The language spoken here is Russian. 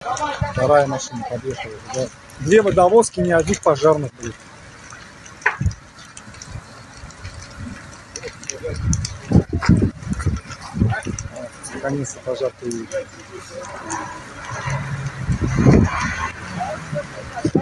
Вторая машина подъехала. Да. Две водовозки, ни одних пожарных будет. Наконец-то пожар появился.